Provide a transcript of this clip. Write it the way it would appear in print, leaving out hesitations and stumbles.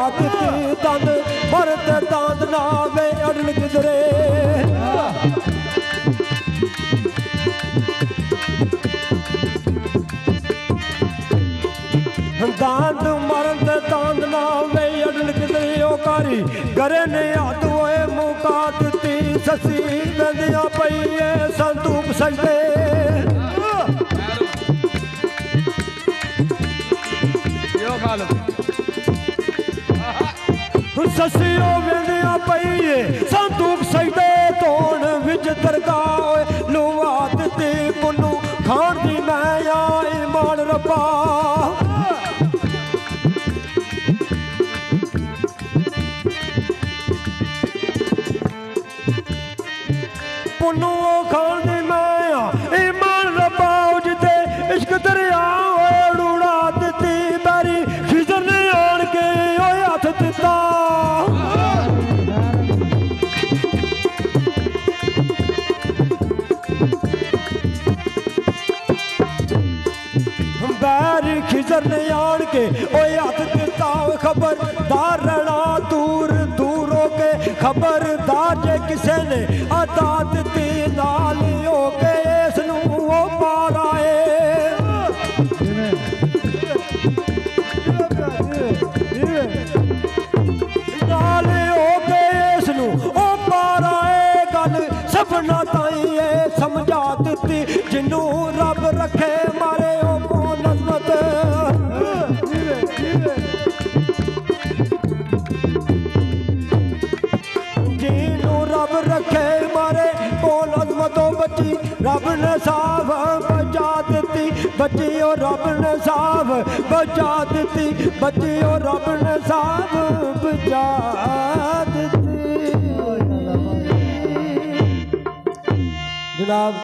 ਦਿੱਤੀ ਦੰਦ ਮਰਦ ਦੰਦ ਨਾ ਵੇ ਅੜਨ ਕਿਧਰੇ दांद मरद दांद ना वे अड़न किधरे ओ कारी गरे ने हथ होए मुका दिती ससी वेंदियां पईए संदूक सजदे ससी ओ वेंदियां पईए संदूक सजदे धोन विच दरगाह होए लुवा दिती पुन्नू खाण दी मैं आई मान रब्बा पुन्नू खान दी मैं ईमान रब्बा उजदे इश्क दरिया होए उड़ा दिती बैरी खिजर ने आन के ओए हथ दिता बैरी खिजर ने आन के ओए हथ दिता खबरदार रहना दूर दूर हो के खबरदार जे किसे ने अदा दिती नाल हो के इसनू ओ पार आए नाल हो के इसनू ओ पार आए गल सपना ताई समझा दिती जिन्नू रब रखे मारे ओ को नज़मत रब रखे मारे बोल अजमतों बची रब ने साफ बचा दिती बची और रब ने साफ बचा दिती बची और रब ने साफ बचा दिती जनाब।